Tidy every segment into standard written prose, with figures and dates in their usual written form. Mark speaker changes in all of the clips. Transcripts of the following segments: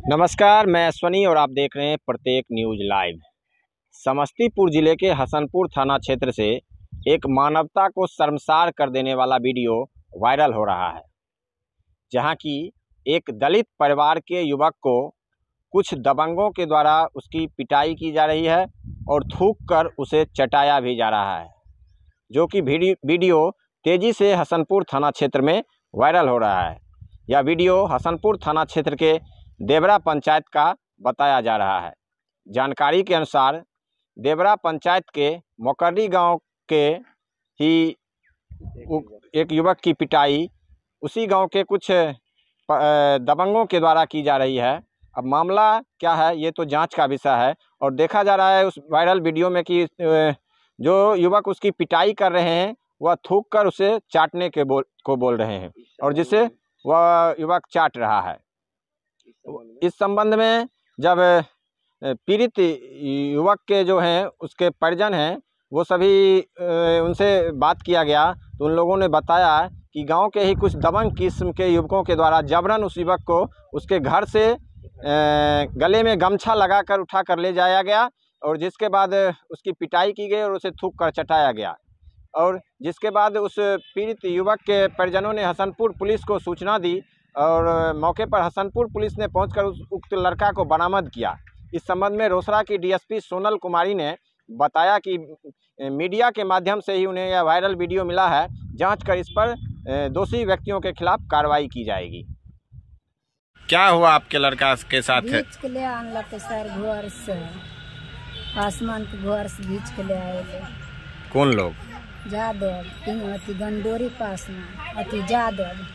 Speaker 1: नमस्कार, मैं अश्वनी और आप देख रहे हैं प्रत्येक न्यूज़ लाइव। समस्तीपुर जिले के हसनपुर थाना क्षेत्र से एक मानवता को शर्मसार कर देने वाला वीडियो वायरल हो रहा है, जहां की एक दलित परिवार के युवक को कुछ दबंगों के द्वारा उसकी पिटाई की जा रही है और थूक कर उसे चटाया भी जा रहा है, जो कि वीडियो तेज़ी से हसनपुर थाना क्षेत्र में वायरल हो रहा है। यह वीडियो हसनपुर थाना क्षेत्र के देवरा पंचायत का बताया जा रहा है। जानकारी के अनुसार देवरा पंचायत के मोकर्री गांव के ही एक युवक की पिटाई उसी गांव के कुछ दबंगों के द्वारा की जा रही है। अब मामला क्या है ये तो जांच का विषय है और देखा जा रहा है उस वायरल वीडियो में कि जो युवक उसकी पिटाई कर रहे हैं वह थूक कर उसे चाटने के बोल रहे हैं और जिसे वह युवक चाट रहा है। इस संबंध में जब पीड़ित युवक के जो हैं उसके परिजन हैं वो सभी उनसे बात किया गया तो उन लोगों ने बताया कि गांव के ही कुछ दबंग किस्म के युवकों के द्वारा जबरन उस युवक को उसके घर से गले में गमछा लगाकर उठा कर ले जाया गया और जिसके बाद उसकी पिटाई की गई और उसे थूक कर चटाया गया। और जिसके बाद उस पीड़ित युवक के परिजनों ने हसनपुर पुलिस को सूचना दी और मौके पर हसनपुर पुलिस ने पहुंचकर उस उक्त लड़का को बरामद किया। इस संबंध में रोसड़ा की डीएसपी सोनल कुमारी ने बताया कि मीडिया के माध्यम से ही उन्हें यह वायरल वीडियो मिला है। जांच कर इस पर दोषी व्यक्तियों के खिलाफ कार्रवाई की जाएगी। क्या हुआ आपके लड़का के साथ?
Speaker 2: घींच के ले आनलक सर घर से, आसमान के घर से घींच के ले आए।
Speaker 1: कौन लोग?
Speaker 2: जादव, अति गंडोरी पास में अति जादव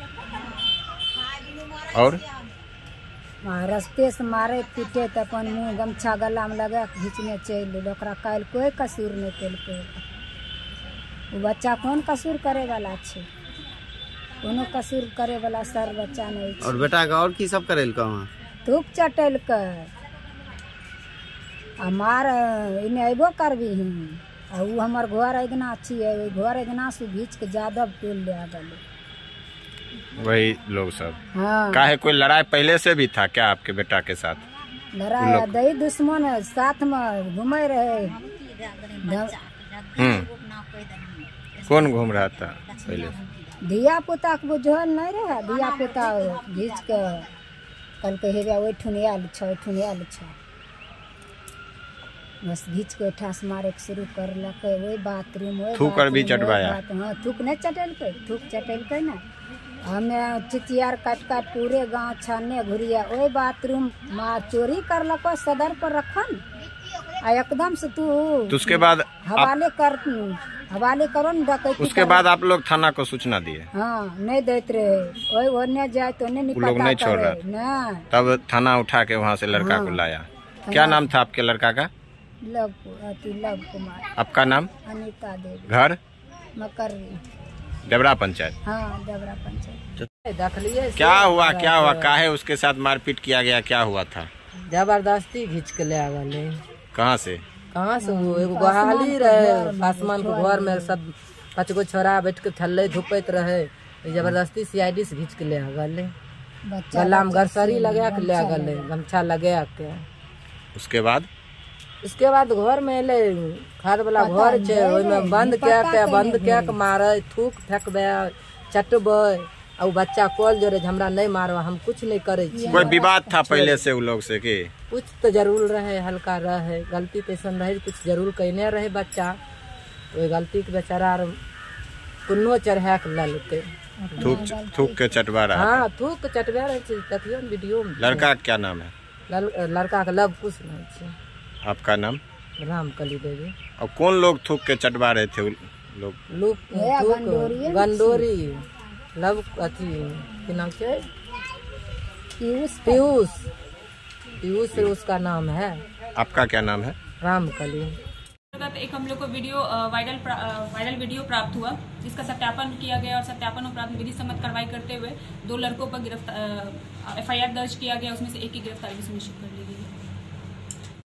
Speaker 1: और
Speaker 2: रास्ते से मारे पीटे तो अपन मुँह गमछा गला में लगा घींचने चल ओकरा काल कोई कसूर नहीं केलकै। वो बच्चा कौन कसूर करे वाला छे? कोनो कसूर करे वाला सर बच्चा नहीं छे।
Speaker 3: और बेटा का और की सब करेलकै?
Speaker 2: थूक चटेलकै आ मार इन्हें अयबो करबी आ उ हमर घर अगना छियै, घर अगना से घींच के जादव टोल ले आगल।
Speaker 1: वही लोग सब?
Speaker 2: हाँ।
Speaker 1: काहे कोई लड़ाई पहले से भी था क्या आपके बेटा के साथ?
Speaker 2: लड़ाई दही दुश्मन साथ में घूमे रहे।
Speaker 1: कौन घूम रहा था पहले?
Speaker 2: धिया पुता के बुझल नहीं रहे। धिया पुता घींच के कल के हेबे ओठुन आयल छ बस घींच के ओठा से मारे के शुरू करलक। वही बाथरूम
Speaker 1: थूक कर भी चटवाया?
Speaker 2: हाँ, थूक नहीं चटेलकै, थूक चटेलकै ना। हमें चिचियार काट पूरे गांव छाने घुरिया वही बाथरूम माँ चोरी करलक सदर पर रखन आ एकदम से तू
Speaker 1: उसके बाद
Speaker 2: हवाले करो न डकैती।
Speaker 1: उसके बाद आप लोग थाना को सूचना दिए?
Speaker 2: हाँ, नहीं देते रहे। वही ओने जाए तो नहीं
Speaker 1: लोग नहीं छोड़ रहा
Speaker 2: ना।
Speaker 1: तब थाना उठा के वहाँ से लड़का को लाया। क्या नाम था आपके लड़का का?
Speaker 2: लव कुमार।
Speaker 1: आपका नाम?
Speaker 2: अनीता देवी।
Speaker 1: घर?
Speaker 2: मकर्री,
Speaker 1: देवरा पंचायत।
Speaker 2: हाँ, देवरा पंचायत।
Speaker 1: क्या हुआ काहे उसके साथ मारपीट किया गया? क्या हुआ था?
Speaker 4: जबरदस्ती घींच के ले आगले।
Speaker 1: कहाँ से?
Speaker 4: वो एगो गोहाली रहे आसमान के घर में सब 5 गो छोरा बैठ के थल्ले धुपैत रहे। जबरदस्ती सीआईडी से घींच के ले आगले। गला में गरसरी लगा के ले आगले, गमछा लगा के।
Speaker 1: उसके बाद
Speaker 4: घर में ले खाद वाला घर छे ओइमे बंद क्या के मारे, थूक फेंकबे, चटबे। और बच्चा कॉल जोरे हमरा नहीं मारवा, हम कुछ नहीं करे छी।
Speaker 1: कोई विवाद था पहले से वो लोग से? के
Speaker 4: कुछ तो जरूर रहे, हल्का रहे, गलती तो ऐसा रहे कुछ जरूर कहने रहे बच्चा। तो गलती के बेचारा कुन्नो चढ़ा के ललके
Speaker 1: थूक के चटवा रहा।
Speaker 4: हाँ, थूक के चटवा रहे थे। देखियो वीडियो में।
Speaker 1: लड़का क्या नाम है?
Speaker 4: लड़का का लव कुछ नहीं छे।
Speaker 1: आपका नाम?
Speaker 4: रामकली देवी।
Speaker 1: और कौन लोग थूक के चटवा रहे थे?
Speaker 4: गंडोरी लव अथी की नाम है? पीयूष उसका नाम है।
Speaker 1: आपका क्या नाम है?
Speaker 4: रामकली।
Speaker 5: एक हम लोग को वायरल वीडियो प्राप्त हुआ जिसका सत्यापन किया गया और सत्यापन उपरांत विधि सम्मत कार्रवाई करते हुए 2 लड़कों पर FIR दर्ज किया गया। उसमें से एक की गिरफ्तारी सुनिश्चित